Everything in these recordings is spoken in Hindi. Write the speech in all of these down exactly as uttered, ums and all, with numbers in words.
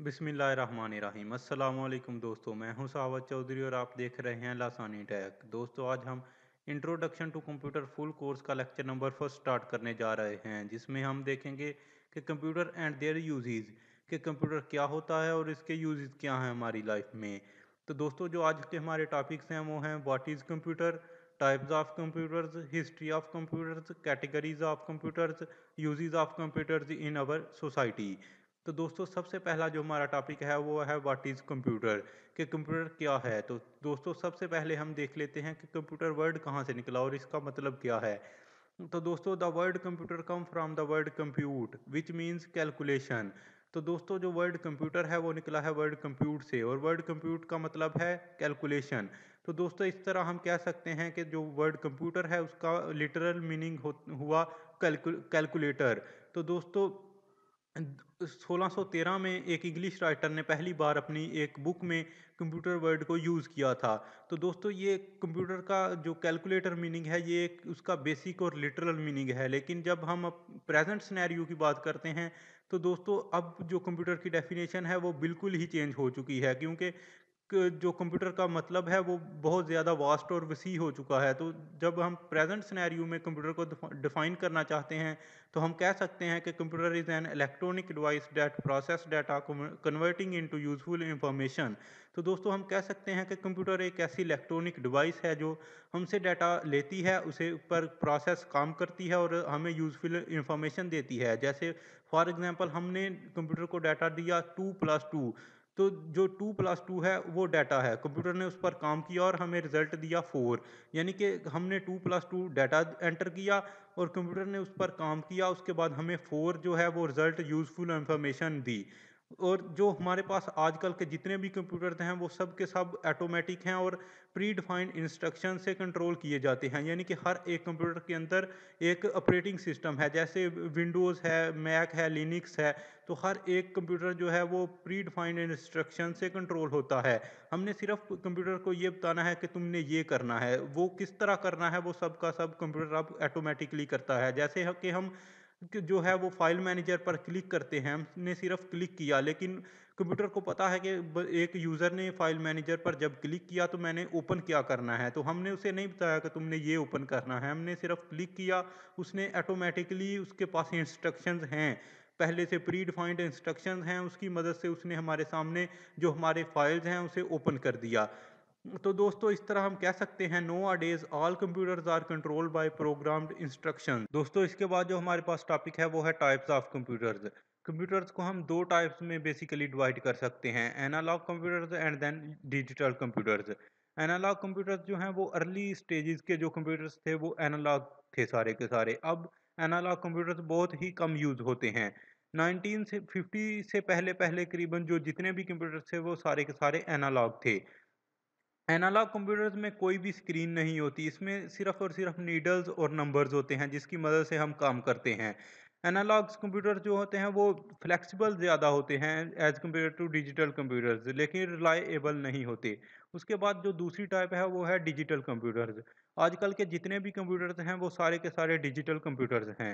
बिस्मिल्लाहिर्रहमानिर्रहीम अस्सलाम वालेकुम दोस्तों, मैं हूं सावत चौधरी और आप देख रहे हैं लासानी टेक। दोस्तों, आज हम introduction to computer full course का लेक्चर नंबर फर्स्ट स्टार्ट करने जा रहे हैं, जिसमें हम देखेंगे कि कंप्यूटर एंड देयर यूजेस, कि कंप्यूटर क्या होता है और इसके यूजेस क्या हैं हमारी लाइफ में। तो दोस्तों, जो आज के हमारे टॉपिक्स हैं वो हैं what is computer, types of computers, history of computers, categories of computers, uses of computers in our society. तो दोस्तों, सबसे पहला जो हमारा टॉपिक है वो है व्हाट इज़ कंप्यूटर, कि कंप्यूटर क्या है। तो दोस्तों, सबसे पहले हम देख लेते हैं कि कंप्यूटर वर्ड कहाँ से निकला और इसका मतलब क्या है। तो दोस्तों, the word computer come from the word compute which means calculation. तो दोस्तों, जो वर्ड कंप्यूटर है वो निकला है वर्ड कंप्यूट से, और वर्ड कंप्यूट का मतलब है कैलकुलेशन। तो दोस्तों, इस तरह हम कह सकते हैं कि जो वर्ड कंप्यूटर है उसका लिटरल मीनिंग हुआ कैलकुलेटर। तो दोस्तों, सोलह सौ तेरह में एक इंग्लिश राइटर ने पहली बार अपनी एक बुक में कंप्यूटर वर्ड को यूज़ किया था। तो दोस्तों, ये कंप्यूटर का जो कैलकुलेटर मीनिंग है ये एक उसका बेसिक और लिटरल मीनिंग है। लेकिन जब हम प्रेजेंट सिनेरियो की बात करते हैं तो दोस्तों, अब जो कंप्यूटर की डेफिनेशन है वो बिल्कुल ही चेंज हो चुकी है, क्योंकि क- जो कंप्यूटर का मतलब है वो बहुत ज़्यादा वास्ट और वसी हो चुका है। तो जब हम प्रेजेंट सिनेरियो में कंप्यूटर को डिफाइन करना चाहते हैं तो हम कह सकते हैं कि computer is an electronic device that process data converting into useful information. तो दोस्तों, हम कह सकते हैं कि कंप्यूटर एक ऐसी इलेक्ट्रॉनिक डिवाइस है जो हमसे डाटा लेती है, उसे ऊपर प्रोसेस काम करती है और हमें यूजफुल इंफॉर्मेशन देती है। जैसे फॉर एग्जांपल, हमने कंप्यूटर को डाटा दिया टू प्लस टू, तो जो टू प्लस टू है वो डाटा है, कंप्यूटर ने उस पर काम किया और हमें रिजल्ट दिया फोर। यानी कि हमने two plus two data enter किया और कंप्यूटर ने उस पर काम किया, उसके बाद हमें फोर जो है वो रिजल्ट यूजफुल इंफॉर्मेशन दी। और जो हमारे पास आजकल के जितने भी कंप्यूटर हैं वो सब के सब ऑटोमेटिक हैं और प्री डिफाइंड इंस्ट्रक्शन से कंट्रोल किए जाते हैं। यानी कि हर एक कंप्यूटर के अंदर एक ऑपरेटिंग सिस्टम है, जैसे विंडोज़ है, मैक है, लिनक्स है। तो हर एक कंप्यूटर जो है वो प्री डिफाइंड इंस्ट्रक्शन से कंट्रोल होता है। हमने सिर्फ कंप्यूटर को ये बताना है कि तुमने ये करना है, वो किस तरह करना है वो सब का सब कंप्यूटर अब ऑटोमेटिकली करता है। जैसे कि हम कि जो है वो फाइल मैनेजर पर क्लिक करते हैं, हमने सिर्फ क्लिक किया, लेकिन कंप्यूटर को पता है कि एक यूज़र ने फाइल मैनेजर पर जब क्लिक किया तो मैंने ओपन क्या करना है। तो हमने उसे नहीं बताया कि तुमने ये ओपन करना है, हमने सिर्फ क्लिक किया, उसने ऑटोमेटिकली उसके पास इंस्ट्रक्शंस हैं, पहले से प्री डिफाइंड इंस्ट्रक्शंस हैं, उसकी मदद से उसने हमारे सामने जो हमारे फाइल्स हैं उसे ओपन कर दिया। तो दोस्तों, इस तरह हम कह सकते हैं nowadays all computers are controlled by programmed instruction. दोस्तों, इसके बाद जो हमारे पास टॉपिक है वो है टाइप्स ऑफ कंप्यूटर्स। कंप्यूटर्स को हम दो टाइप्स में बेसिकली डिवाइड कर सकते हैं, analog computers and then digital computers. Analog computers जो हैं वो अर्ली स्टेजेस के जो कंप्यूटर्स थे वो एनालॉग थे सारे के सारे। अब एनालॉग कंप्यूटर्स बहुत ही कम यूज होते हैं। नाइनटीन से फिफ्टी से पहले पहले करीबन जो जितने भी कंप्यूटर्स थे वो सारे के सारे एनालॉग थे। एनालॉग कंप्यूटर्स में कोई भी स्क्रीन नहीं होती, इसमें सिर्फ और सिर्फ नीडल्स और नंबर्स होते हैं जिसकी मदद से हम काम करते हैं। एनालॉग कंप्यूटर जो होते हैं वो फ्लेक्सिबल ज़्यादा होते हैं as compare to digital computers, लेकिन रिलायबल नहीं होते। उसके बाद जो दूसरी टाइप है वो है डिजिटल कंप्यूटर्स। आजकल के जितने भी कंप्यूटर्स हैं वो सारे के सारे डिजिटल कंप्यूटर्स हैं।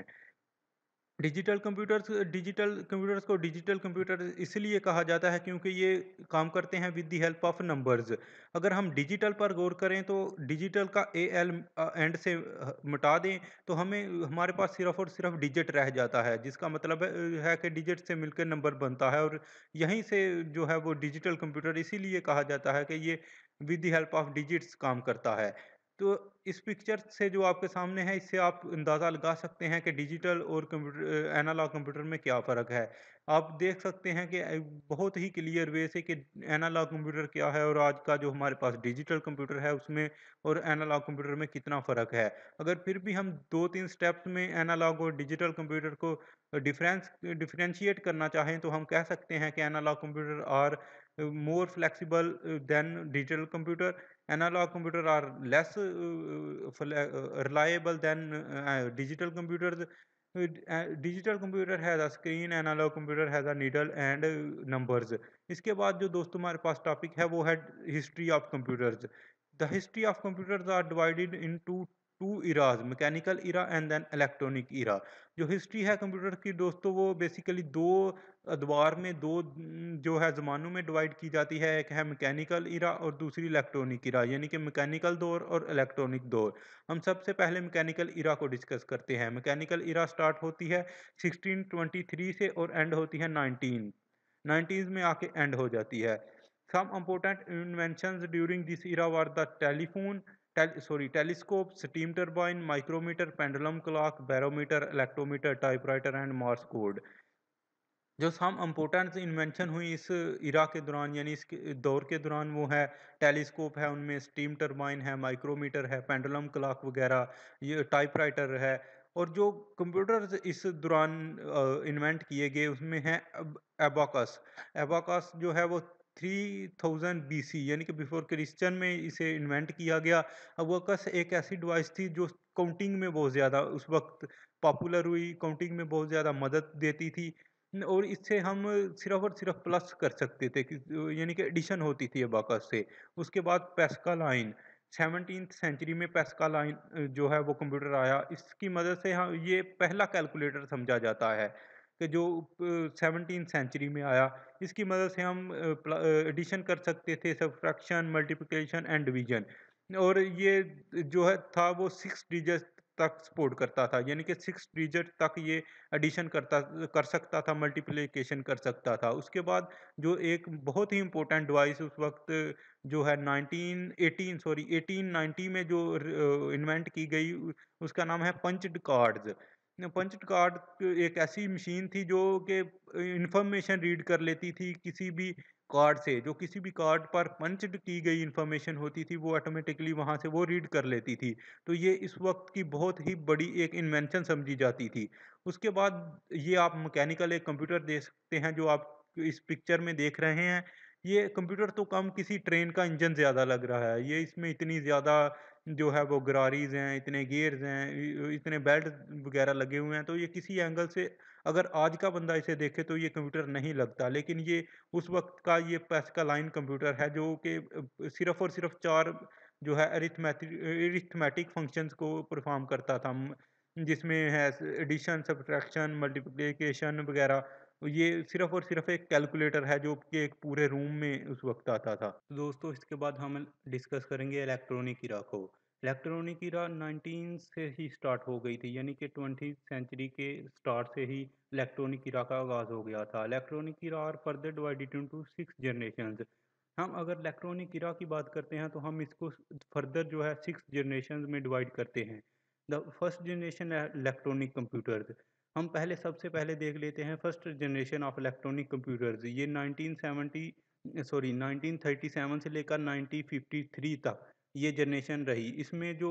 डिजिटल कंप्यूटर्स डिजिटल कंप्यूटर्स को डिजिटल कंप्यूटर इसलिए कहा जाता है क्योंकि ये काम करते हैं with the help of numbers. अगर हम डिजिटल पर गौर करें तो डिजिटल का ए एल एंड से अ, मिटा दें तो हमें हमारे पास सिर्फ और सिर्फ डिजिट रह जाता है, जिसका मतलब है, है कि डिजिट से मिलकर नंबर बनता है। और यहीं से जो है वो डिजिटल कंप्यूटर इसीलिए कहा जाता है कि ये with the help of digits काम करता है। तो इस पिक्चर से जो आपके सामने है इससे आप अंदाज़ा लगा सकते हैं कि डिजिटल और कंप्यूटर एनालॉग कंप्यूटर में क्या फ़र्क है। आप देख सकते हैं कि अ, बहुत ही क्लियर वे से कि एनालॉग कंप्यूटर क्या है और आज का जो हमारे पास डिजिटल कंप्यूटर है उसमें और एनालॉग कंप्यूटर में कितना फ़र्क है। अगर फिर भी हम दो तीन स्टेप्स में एनालॉग और डिजिटल कंप्यूटर को डिफरेंस डिफरेंशिएट करना चाहें तो हम कह सकते हैं कि analog computer are more flexible than digital computer. Analog computer are less uh, fle- uh, reliable than uh, digital computers. Uh, Digital computer has a screen, analog computer has a needle and uh, numbers. इसके बाद जो दोस्तों हमारे पास टॉपिक है वो है history of computers. The history of computers are divided into two eras, mechanical era and then electronic era. जो हिस्ट्री है कंप्यूटर की दोस्तों, वो बेसिकली दो अदवार में, दो न, जो है ज़मानों में डिवाइड की जाती है। एक है मैकेनिकल इरा और दूसरी इलेक्ट्रॉनिक इरा, यानी कि मैकेनिकल दौर और इलेक्ट्रॉनिक दौर। हम सबसे पहले मैकेनिकल इरा को डिस्कस करते हैं। मैकेनिकल इरा स्टार्ट होती है सिक्सटीन ट्वेंटी थ्री से और एंड होती है नाइनटीन नाइनटीज में आके एंड हो जाती है। Some important inventions during this era were the telephone, tel sorry telescope, steam turbine, micrometer, pendulum clock, barometer, electrometer, typewriter and Morse code. जो सम इम्पोर्टेंट इन्वेंशन हुई इस इरा के दौरान, यानी इस दौर के दौरान, वो है टेलीस्कोप है, उनमें स्टीम टर्बाइन है, माइक्रोमीटर है, पेंडुलम क्लॉक वगैरह, ये टाइपराइटर है। और जो कंप्यूटर्स इस दौरान इन्वेंट किए गए उसमें है एबाकस। एबाकस जो है वो थ्री थाउजेंड बी सी, यानी कि बिफोर क्रिश्चियन में इसे इन्वेंट किया गया। अबाकस एक ऐसी डिवाइस थी जो काउंटिंग में बहुत ज़्यादा उस वक्त पॉपुलर हुई, काउंटिंग में बहुत ज़्यादा मदद देती थी। न और इससे हम सिर्फ़ और सिर्फ़ प्लस कर सकते थे कि यानी कि एडिशन होती थी अबाकस से। उसके बाद पेस्कल आइन, सेवनटीन्थ सेंचुरी में पेस्कल आइन अ, जो है वो कंप्यूटर आया। इसकी मदद से हाँ, ये पहला कैलकुलेटर समझा जाता है कि जो अ, सेवनटीन्थ सेंचुरी में आया। इसकी मदद से हम अ, प्ल अ, एडिशन कर सकते थे, सब्ट्रैक्शन, मल्टीप्लिकेशन एंड डिवीज़न। और ये जो है था वो सिक्स डिजिट तक सपोर्ट करता था, यानी कि सिक्स डिजिट तक ये एडिशन करता कर सकता था, मल्टीप्लिकेशन कर सकता था। उसके बाद जो एक बहुत ही इम्पोर्टेंट डिवाइस उस वक़्त जो है nineteen eighteen sorry eighteen ninety में जो र इन्वेंट की गई, उ उसका नाम है पंच्ड कार्ड्स। न पंच्ड कार्ड एक ऐसी मशीन थी जो कि इन्फॉर्मेशन रीड कर लेती थी किसी भी कार्ड से। जो किसी भी कार्ड पर पंच्ड की गई इन्फॉर्मेशन होती थी, वो ऑटोमेटिकली वहाँ से वो रीड कर लेती थी। तो ये इस वक़्त की बहुत ही बड़ी एक इन्वेंशन समझी जाती थी। उसके बाद ये आप मैकेनिकल एक कंप्यूटर देख सकते हैं जो आप इस पिक्चर में देख रहे हैं। ये कंप्यूटर तो कम किसी ट्रेन का इंजन ज़्यादा लग रहा है। ये इसमें इतनी ज़्यादा जो है वो गरारीज़ हैं, इतने गियर्स हैं, इ इतने बेल्ट वगैरह लगे हुए हैं, तो ये किसी एंगल से अगर आज का बंदा इसे देखे तो ये कंप्यूटर नहीं लगता। लेकिन ये उस वक़्त का ये पैस्कलाइन कंप्यूटर है जो कि अ, सिर्फ़ और सिर्फ़ चार जो है अरिथमेटि अरिथमेटिक फंक्शंस को परफ़ॉर्म करता था। उम, जिसमें है स एडिशन, सब्ट्रैक्शन, मल्टीप्लिकेशन वगैरह। ये सिर्फ़ और सिर्फ़ एक कैलकुलेटर है जो कि एक पूरे रूम में उस वक़्त आता था। तो दोस्तों इसके बाद हम डिस्कस करेंगे इलेक्ट्रॉनिक इरा को। इलेक्ट्रॉनिक इरा नाइनटीन से ही स्टार्ट हो गई थी, यानी कि ट्वेंटीथ सेंचुरी के स्टार्ट से ही इलेक्ट्रॉनिक इरा का आगाज़ हो गया था। Electronic era are further divided into six generations. हम अगर इलेक्ट्रॉनिक इरा की बात करते हैं तो हम इसको फर्दर जो है सिक्स जनरेशंस में डिवाइड करते हैं। द फर्स्ट जनरेशन है इलेक्ट्रॉनिक कंप्यूटर्स। हम पहले सबसे पहले देख लेते हैं first generation of electronic computers. ये nineteen seventy sorry nineteen thirty seven से लेकर नाइनटीन फिफ्टी थ्री तक ये जनरेशन रही। इसमें जो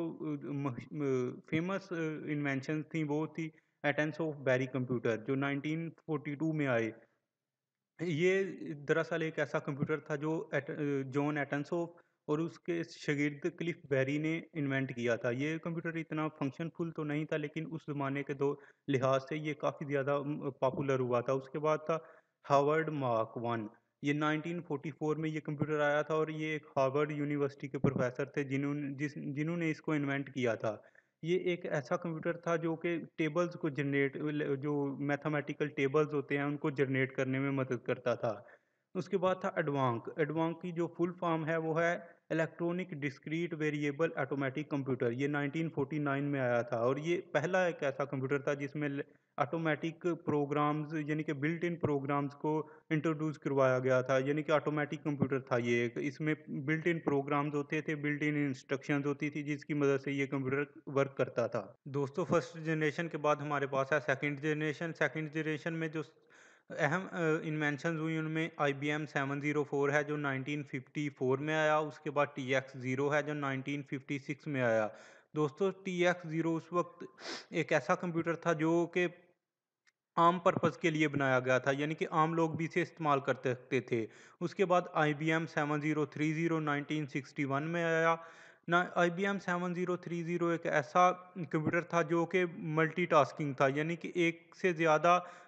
फेमस इन्वेंशन थी वो थी एटेंस ऑफ बैरी कंप्यूटर जो नाइनटीन फोर्टी टू में आए। ये दरअसल एक ऐसा कंप्यूटर था जो एट जॉन एटनसॉफ और उसके शागिर्द क्लिफ बेरी ने इन्वेंट किया था। ये कंप्यूटर इतना फंक्शनफुल तो नहीं था, लेकिन उस ज़माने के दो लिहाज से ये काफ़ी ज़्यादा पॉपुलर हुआ था। उसके बाद था हार्वर्ड मार्क वन। ये नाइनटीन फोर्टी फोर में ये कंप्यूटर आया था और ये एक हार्वर्ड यूनिवर्सिटी के प्रोफेसर थे जिन्होंने जिस जिन्होंने इसको इन्वेंट किया था। ये एक ऐसा कंप्यूटर था जो कि टेबल्स को जनरेट जो मैथमेटिकल टेबल्स होते हैं उनको जनरेट करने में मदद करता था। उसके बाद था एडवांक। एडवांक की जो फुल फॉर्म है वो है electronic discrete variable automatic computer. ये नाइनटीन फोर्टी नाइन में आया था और ये पहला एक ऐसा कंप्यूटर था जिसमें ऑटोमेटिक प्रोग्राम्स यानी कि बिल्ट इन प्रोग्राम्स को इंट्रोड्यूस करवाया गया था। यानी कि ऑटोमेटिक कंप्यूटर था ये एक। इसमें बिल्ट इन प्रोग्राम्स होते थे, बिल्ट इन इंस्ट्रक्शंस होती थी जिसकी मदद से ये कंप्यूटर वर्क करता था। दोस्तों फर्स्ट जनरेशन के बाद हमारे पास है सेकंड जनरेशन। सेकंड जनरेशन में जो अहम इन्वेंशंस हुई उनमें I B M seven zero four है जो नाइनटीन फिफ्टी फोर में आया। उसके बाद टी एक्स ज़ीरो है जो नाइनटीन फिफ्टी सिक्स में आया। दोस्तों टी एक्स ज़ीरो उस वक्त एक ऐसा कंप्यूटर था जो कि आम पर्पज़ के लिए बनाया गया था, यानी कि आम लोग भी इसे इस्तेमाल कर सकते थे। उसके बाद I B M seven zero three zero nineteen sixty one में आया। ना I B M seven zero three zero एक ऐसा कंप्यूटर था जो कि मल्टीटास्किंग था, यानी कि एक से ज़्यादा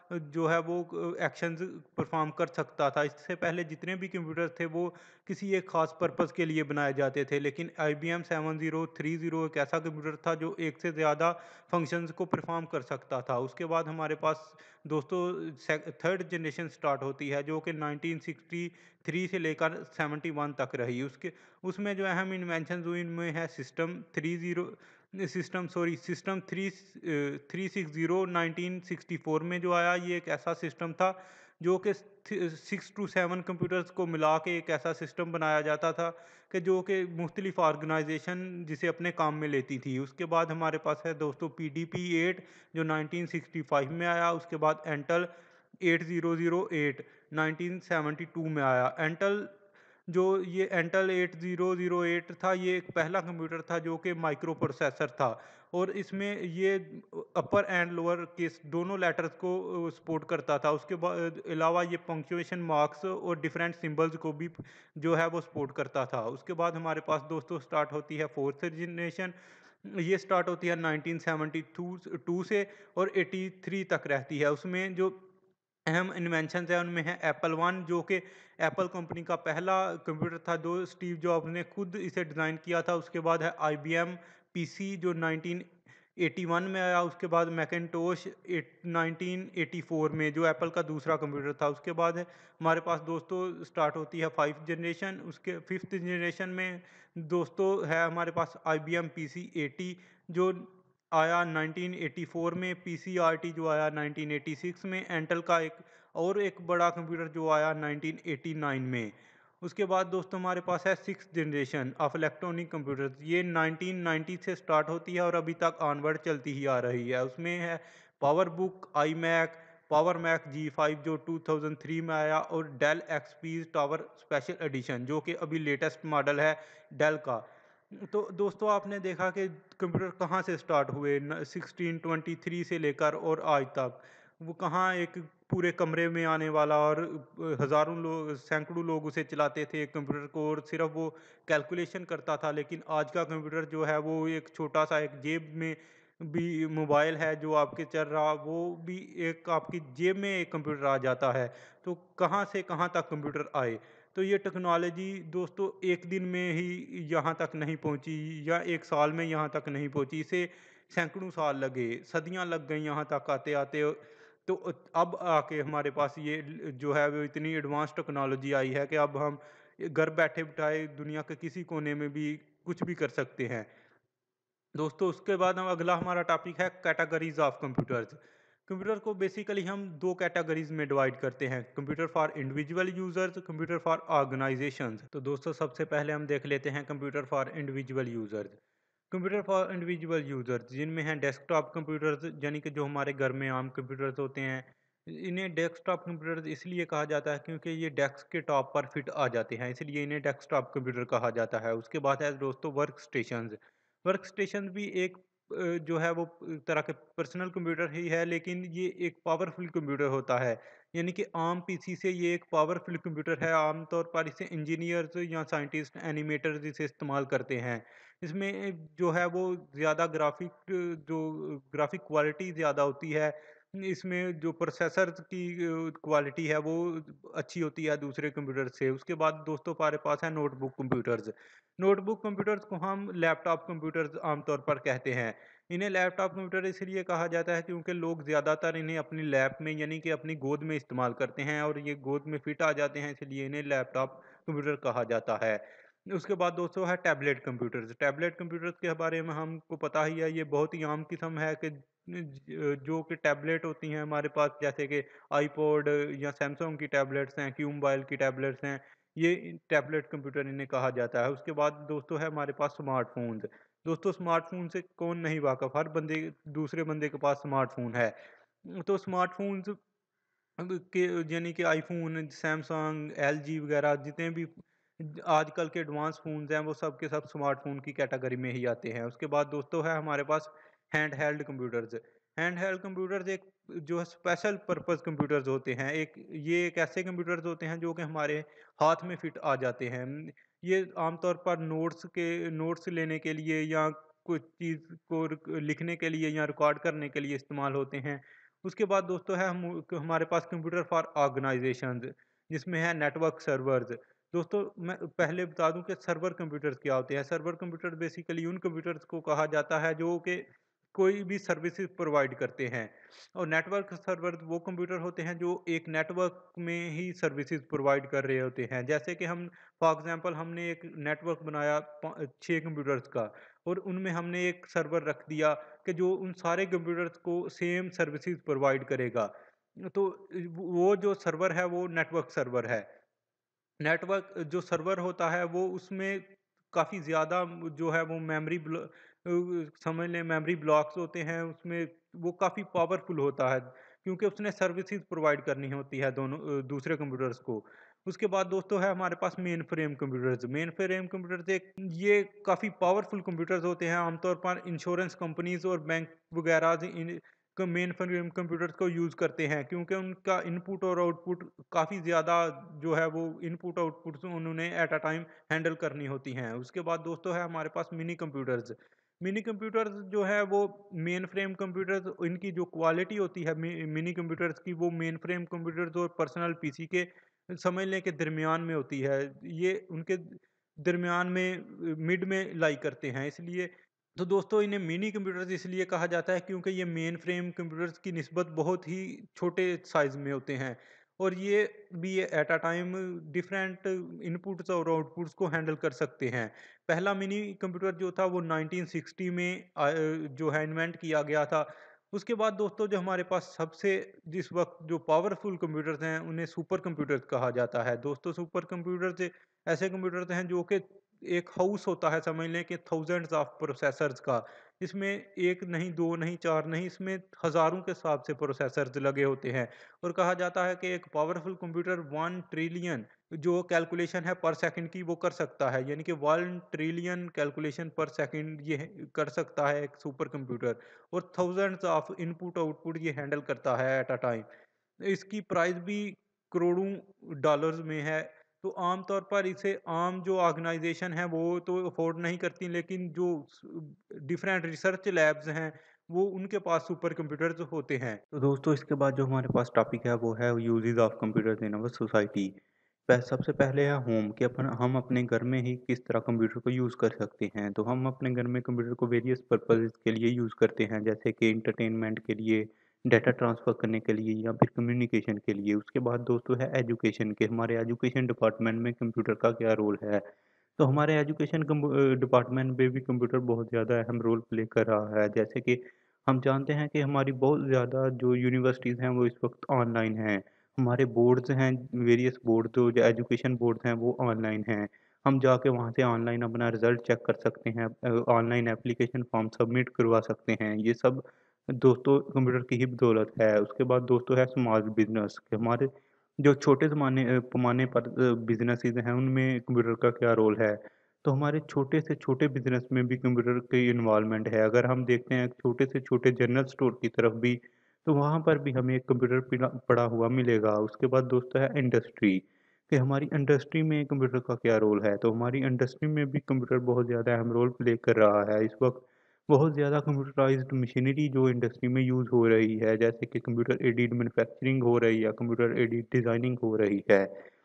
जो है वो एक्शंस परफॉर्म कर सकता था। इससे पहले जितने भी कंप्यूटर थे वो किसी एक खास पर्पस के लिए बनाए जाते थे, लेकिन I B M seven zero three zero एक ऐसा कंप्यूटर था जो एक से ज़्यादा फंक्शंस को परफॉर्म कर सकता था। उसके बाद हमारे पास दोस्तों थर्ड जनरेशन स्टार्ट होती है जो कि नाइनटीन सिक्सटी थ्री से लेकर सेवेंटी वन तक रही। उसके उसमें जो अहम इन्वेंशन हुई इनमें है system three zero system sorry system three three six zero nineteen sixty four में जो आया। ये एक ऐसा सिस्टम था जो कि सिक्स टू सेवन कंप्यूटर्स को मिला के एक ऐसा सिस्टम बनाया जाता था कि जो कि मुख्तलिफ ऑर्गेनाइजेशन जिसे अपने काम में लेती थी। उसके बाद हमारे पास है दोस्तों पी डी पी एट जो नाइनटीन सिक्सटी फाइव में आया। उसके बाद Intel eight zero zero eight nineteen seventy two में आया। एंटल जो ये Intel eight zero zero eight था, ये एक पहला कंप्यूटर था जो कि माइक्रो प्रोसेसर था, और इसमें ये अपर एंड लोअर केस दोनों लेटर्स को सपोर्ट करता था। उसके बाद अलावा ये पंक्चुएशन मार्क्स और डिफरेंट सिंबल्स को भी जो है वो सपोर्ट करता था। उसके बाद हमारे पास दोस्तों स्टार्ट होती है फोर्थ जनरेशन। ये स्टार्ट होती है नाइनटीन सेवेंटी टू से और एटी थ्री तक रहती है। उसमें जो अहम इन्वेंशन है उनमें है एप्पल वन जो कि एप्पल कंपनी का पहला कंप्यूटर था जो स्टीव जॉब्स ने खुद इसे डिज़ाइन किया था। उसके बाद है I B M P C जो नाइनटीन एटी वन में आया। उसके बाद मैकिनटोश नाइनटीन एटी फोर में जो एप्पल का दूसरा कंप्यूटर था। उसके बाद है हमारे पास दोस्तों स्टार्ट होती है फाइव जनरेशन। उसके फिफ्थ जनरेशन में दोस्तों है हमारे पास I B M P C eighty जो आया नाइनटीन एटी फोर में। पी सी आर टी जो आया नाइनटीन एटी सिक्स में। एंटल का एक और एक बड़ा कंप्यूटर जो आया नाइनटीन एटी नाइन में। उसके बाद दोस्तों हमारे पास है six generation of electronic computers. ये नाइनटीन नाइंटी से स्टार्ट होती है और अभी तक ऑनवर्ड चलती ही आ रही है। उसमें है PowerBook, iMac, Power Mac G five जो टू थाउज़ेंड थ्री में आया, और Dell X P tower special edition जो कि अभी लेटेस्ट मॉडल है डेल का। तो दोस्तों आपने देखा कि कंप्यूटर कहाँ से स्टार्ट हुए, सिक्सटीन ट्वेंटी थ्री से लेकर और आज तक वो कहाँ एक पूरे कमरे में आने वाला, और हज़ारों लोग सैकड़ों लोग उसे चलाते थे कंप्यूटर को, और सिर्फ वो कैलकुलेशन करता था। लेकिन आज का कंप्यूटर जो है वो एक छोटा सा एक जेब में भी मोबाइल है जो आपके चल रहा, वो भी एक आपकी जेब में एक कंप्यूटर आ जाता है। तो कहाँ से कहाँ तक कंप्यूटर आए। तो ये टेक्नोलॉजी दोस्तों एक दिन में ही यहाँ तक नहीं पहुँची, या एक साल में यहाँ तक नहीं पहुँची। इसे सैकड़ों साल लगे, सदियाँ लग गई यहाँ तक आते आते। तो अब आके हमारे पास ये जो है वो इतनी एडवांस टेक्नोलॉजी आई है कि अब हम घर बैठे बिठाए दुनिया के किसी कोने में भी कुछ भी कर सकते हैं। दोस्तों उसके बाद हम अगला हमारा टॉपिक है कैटेगरीज ऑफ कंप्यूटर्स। कंप्यूटर को बेसिकली हम दो कैटेगरीज में डिवाइड करते हैं, computer for individual users, computer for organisations. तो दोस्तों सबसे पहले हम देख लेते हैं computer for individual users. Computer for individual users जिनमें हैं डेस्कटॉप कंप्यूटर्स, यानी कि जो हमारे घर में आम कंप्यूटर्स होते हैं। इन्हें डेस्कटॉप कंप्यूटर्स इसलिए कहा जाता है क्योंकि ये डेस्क के टॉप पर फिट आ जाते हैं, इसलिए इन्हें डेस्कटॉप कंप्यूटर कहा जाता है। उसके बाद है दोस्तों वर्क स्टेशन। वर्क स्टेशन भी एक अ, जो है वो तरह के पर्सनल कंप्यूटर ही है, लेकिन ये एक पावरफुल कंप्यूटर होता है। यानी कि आम पी सी से ये एक पावरफुल कंप्यूटर है। आमतौर पर इसे इंजीनियर्स या साइंटिस्ट, एनिमेटर्स इसे इस्तेमाल करते हैं। इसमें जो है वो ज़्यादा ग्राफिक जो ग्राफिक क्वालिटी ज़्यादा होती है। इसमें जो प्रोसेसर की क्वालिटी है वो अच्छी होती है दूसरे कंप्यूटर से। उसके बाद दोस्तों हमारे पास है नोटबुक कंप्यूटर्स। नोटबुक कंप्यूटर्स को हम लैपटॉप कंप्यूटर्स आमतौर पर कहते हैं। इन्हें लैपटॉप कंप्यूटर इसलिए कहा जाता है क्योंकि लोग ज़्यादातर इन्हें अपनी लैप में यानी कि अपनी गोद में इस्तेमाल करते हैं, और ये गोद में फिट आ जाते हैं, इसलिए इन्हें लैपटॉप कंप्यूटर कहा जाता है। उसके बाद दोस्तों है टैबलेट कंप्यूटर्स। टैबलेट कंप्यूटर्स के बारे में हमको पता ही है, ये बहुत ही आम किस्म है कि ज- जो कि टैबलेट होती हैं हमारे पास, जैसे कि आईपॉड या सैमसंग की टैबलेट्स हैं, क्यू मोबाइल की टैबलेट्स हैं। ये टैबलेट कंप्यूटर इन्हें कहा जाता है। उसके बाद दोस्तों है हमारे पास स्मार्टफोन्स। दोस्तों स्मार्टफोन से कौन नहीं वाकिफ, हर बंदे दूसरे बंदे के पास स्मार्टफोन है। तो स्मार्टफोन्स अब के यानी कि आईफोन, सैमसंग, एलजी वगैरह जितने भी आजकल के एडवांस फ़ोन्स हैं वो सब के सब स्मार्टफ़ोन की कैटेगरी में ही आते हैं। उसके बाद दोस्तों है हमारे पास handheld computers. Handheld computers एक जो है स्पेशल पर्पज़ कंप्यूटर्स होते हैं। एक ये एक ऐसे कंप्यूटर्स होते हैं जो कि हमारे हाथ में फिट आ जाते हैं। ये आमतौर पर नोट्स के नोट्स लेने के लिए, या कुछ चीज़ को रिक लिखने के लिए या रिकॉर्ड करने के लिए इस्तेमाल होते हैं। उसके बाद दोस्तों है हम हमारे पास कंप्यूटर फॉर ऑर्गेनाइजेशंस, जिसमें है नेटवर्क सर्वर्स। दोस्तों मैं पहले बता दूं कि सर्वर कंप्यूटर्स क्या होते हैं। सर्वर कंप्यूटर बेसिकली उन कंप्यूटर्स को कहा जाता है जो कि कोई भी सर्विसेज प्रोवाइड करते हैं, और नेटवर्क सर्वर वो कंप्यूटर होते हैं जो एक नेटवर्क में ही सर्विसेज प्रोवाइड कर रहे होते हैं। जैसे कि हम फॉर एग्जांपल हमने एक नेटवर्क बनाया प- छः कंप्यूटर्स का, और उनमें हमने एक सर्वर रख दिया कि जो उन सारे कंप्यूटर्स को सेम सर्विसेज प्रोवाइड करेगा। तो वो जो सर्वर है वो नेटवर्क सर्वर है। नेटवर्क जो सर्वर होता है वो उसमें काफ़ी ज़्यादा जो है वो मेमोरी ब्लॉ अ, समझ लें मेमोरी ब्लॉक्स होते हैं उसमें। वो काफ़ी पावरफुल होता है क्योंकि उसने सर्विसेज प्रोवाइड करनी होती है दोनों अ, दूसरे कंप्यूटर्स को। उसके बाद दोस्तों है हमारे पास mainframe computers. Mainframe computers एक ये काफ़ी पावरफुल कंप्यूटर्स होते हैं। आमतौर पर इंश्योरेंस कंपनीज और बैंक वगैरह इन मेन फ्रेम कंप्यूटर्स को यूज़ करते हैं क्योंकि उनका इनपुट और आउटपुट काफ़ी ज़्यादा जो है वो इनपुट आउटपुट उन्होंने एट अ टाइम हैंडल करनी होती हैं। उसके बाद दोस्तों है हमारे पास मिनी कंप्यूटर्स। मिनी कंप्यूटर्स जो है वो मेन फ्रेम कंप्यूटर्स, इनकी जो क्वालिटी होती है मि, मिनी कंप्यूटर्स की, वो मेन फ्रेम कंप्यूटर्स और पर्सनल पीसी के समझ लें कि दरमियान में होती है। ये उनके दरमियान में मिड में लाई करते हैं। इसलिए तो दोस्तों इन्हें मिनी कंप्यूटर्स इसलिए कहा जाता है क्योंकि ये मेन फ्रेम कंप्यूटर्स की निस्बत बहुत ही छोटे साइज में होते हैं, और ये भी at a time different inputs और आउटपुट्स को हैंडल कर सकते हैं। पहला मिनी कंप्यूटर जो था वो नाइनटीन सिक्सटी में आ, जो है इन्वेंट किया गया था। उसके बाद दोस्तों जो हमारे पास सबसे जिस वक्त जो पावरफुल कंप्यूटर्स हैं उन्हें सुपर कंप्यूटर्स कहा जाता है। दोस्तों सुपर कंप्यूटर्स ऐसे कंप्यूटर्स हैं जो कि एक हाउस होता है, समझ लें कि थाउजेंड्स ऑफ प्रोसेसर्स का। इसमें एक नहीं, दो नहीं, चार नहीं, इसमें हज़ारों के हिसाब से प्रोसेसर्स लगे होते हैं। और कहा जाता है कि एक पावरफुल कंप्यूटर वन ट्रिलियन जो कैलकुलेशन है पर सेकंड की वो कर सकता है, यानी कि one trillion calculation per second ये है- कर सकता है एक सुपर कंप्यूटर। और थाउजेंड्स ऑफ इनपुट आउटपुट ये हैंडल करता है एट अ टाइम। इसकी प्राइस भी करोड़ों डॉलर्स में है। तो आम तौर पर इसे आम जो ऑर्गेनाइजेशन है वो तो अफोर्ड नहीं करती, लेकिन जो डिफरेंट रिसर्च लैब्स हैं वो उनके पास सुपर कंप्यूटर्स होते हैं। तो दोस्तों इसके बाद जो हमारे पास टॉपिक है वो है uses of computers in our society. सबसे पहले है होम, कि अपन हम अपने घर में ही किस तरह कंप्यूटर को यूज़ कर सकते हैं। तो हम अपने घर में कंप्यूटर को वेरियस पर्पजेज़ के लिए यूज़ करते हैं, जैसे कि इंटरटेनमेंट के लिए, डाटा ट्रांसफ़र करने के लिए, या फिर कम्युनिकेशन के लिए। उसके बाद दोस्तों है एजुकेशन, के हमारे एजुकेशन डिपार्टमेंट में कंप्यूटर का क्या रोल है। तो हमारे एजुकेशन डिपार्टमेंट में भी कंप्यूटर बहुत ज़्यादा अहम रोल प्ले कर रहा है। जैसे कि हम जानते हैं कि हमारी बहुत ज़्यादा जो यूनिवर्सिटीज़ हैं वो इस वक्त ऑनलाइन हैं। हमारे बोर्ड्स हैं, वेरियस बोर्ड जो जो एजुकेशन बोर्ड्स हैं वो ऑनलाइन हैं। हम जाके वहाँ से ऑनलाइन अपना रिजल्ट चेक कर सकते हैं, ऑनलाइन एप्लीकेशन फॉर्म सबमिट करवा सकते हैं। ये सब दोस्तों कंप्यूटर की ही बदौलत है। उसके बाद दोस्तों है स्मॉल बिजनेस, के हमारे जो छोटे ज़माने अ, पैमाने पर अ, बिज़नेसेज़ हैं, उनमें कंप्यूटर का क्या रोल है? तो हमारे छोटे से छोटे बिज़नेस में भी कंप्यूटर की इन्वॉल्वमेंट है। अगर हम देखते हैं छोटे से छोटे जनरल स्टोर की तरफ भी, तो वहाँ पर भी हमें एक कंप्यूटर पिला पड़ा हुआ मिलेगा। उसके बाद दोस्तों है इंडस्ट्री, कि हमारी इंडस्ट्री में कंप्यूटर का क्या रोल है? तो हमारी इंडस्ट्री में भी कंप्यूटर बहुत ज़्यादा अहम रोल प्ले कर रहा है। इस वक़्त बहुत ज़्यादा कंप्यूटराइज़्ड मशीनरी जो इंडस्ट्री में यूज़ हो रही है, जैसे कि कंप्यूटर एडेड मैन्युफैक्चरिंग हो रही है या कंप्यूटर एडेड डिज़ाइनिंग हो रही है।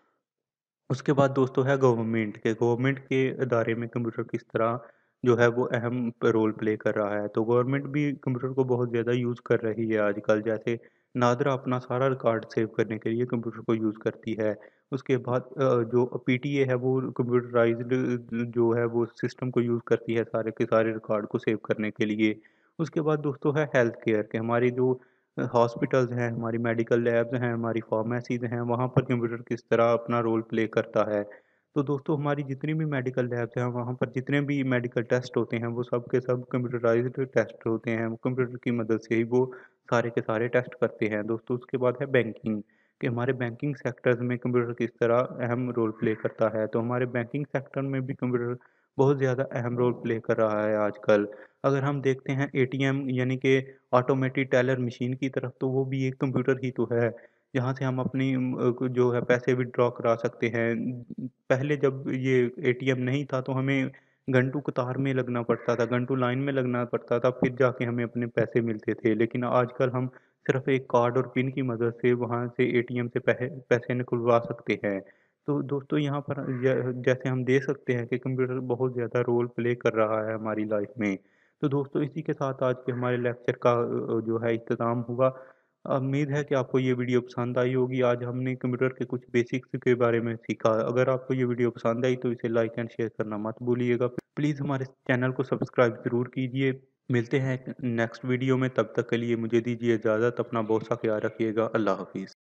उसके बाद दोस्तों है गवर्नमेंट के गवर्नमेंट के अदारे में कंप्यूटर किस तरह जो है वो अहम प रोल प्ले कर रहा है। तो गवर्नमेंट भी कंप्यूटर को बहुत ज़्यादा यूज़ कर रही है आजकल। जैसे नादरा अपना सारा रिकॉर्ड सेव करने के लिए कंप्यूटर को यूज़ करती है। उसके बाद अ, जो पीटीए है वो कंप्यूटराइज़्ड जो है वो सिस्टम को यूज़ करती है सारे के सारे रिकॉर्ड को सेव करने के लिए। उसके बाद दोस्तों है हेल्थ केयर, के हमारी जो हॉस्पिटल्स हैं, हमारी मेडिकल लैब्स हैं, हमारी फार्मेसीज़ हैं, वहाँ पर कंप्यूटर किस तरह अपना रोल प्ले करता है। तो दोस्तों हमारी जितनी भी मेडिकल लैब्स हैं, वहाँ पर जितने भी मेडिकल टेस्ट होते हैं, वो सब के सब कंप्यूटराइज़्ड टेस्ट होते हैं। वो कंप्यूटर की मदद से ही वो सारे के सारे टेस्ट करते हैं। दोस्तों उसके बाद है बैंकिंग, कि हमारे बैंकिंग सेक्टर्स में कंप्यूटर किस तरह अहम रोल प्ले करता है। तो हमारे बैंकिंग सेक्टर में भी कंप्यूटर बहुत ज़्यादा अहम रोल प्ले कर रहा है आजकल। अगर हम देखते हैं एटीएम यानी कि ऑटोमेटेड टेलर मशीन की तरफ, तो वो भी एक कंप्यूटर ही तो है, जहाँ से हम अपनी उम, अ, क जो है पैसे विथड्रॉ करा सकते हैं। पहले जब ये एटीएम नहीं था तो हमें घंटों कतार में लगना पड़ता था, घंटों लाइन में लगना पड़ता था, फिर जाके हमें अपने पैसे मिलते थे। लेकिन आजकल हम सिर्फ एक कार्ड और पिन की मदद से वहाँ से एटीएम से पैसे पैसे निकलवा सकते हैं। तो दोस्तों यहाँ पर ज जैसे हम देख सकते हैं कि कंप्यूटर बहुत ज़्यादा रोल प्ले कर रहा है हमारी लाइफ में। तो दोस्तों इसी के साथ आज के हमारे लेक्चर का अ, जो है इख्तिताम हुआ। उम्मीद है कि आपको ये वीडियो पसंद आई होगी। आज हमने कंप्यूटर के कुछ बेसिक्स के बारे में सीखा। अगर आपको ये वीडियो पसंद आई तो इसे लाइक एंड शेयर करना मत भूलिएगा। प्लीज़ हमारे चैनल को सब्सक्राइब ज़रूर कीजिए। मिलते हैं नेक्स्ट वीडियो में, तब तक के लिए मुझे दीजिए इजाज़त। अपना बहुत सा ख्याल रखिएगा। अल्लाह हाफ़िज़।